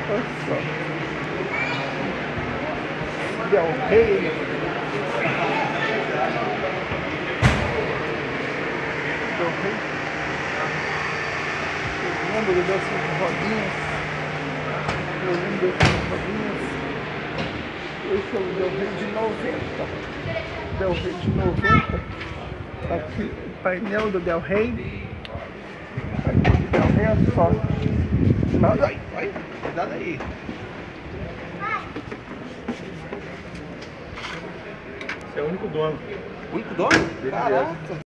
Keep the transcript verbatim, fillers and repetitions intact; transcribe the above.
Olha só. Del Rey. Del Rey. Eu lembro dessas rodinhas. Eu lembro dessas rodinhas. Esse é o Del Rey de noventa. Del Rey de noventa. Aqui o painel do Del Rey. Aqui do Del Rey, olha só. Mas, ai, ai, cuidado aí. Esse é o único dono. O único dono? Caraca.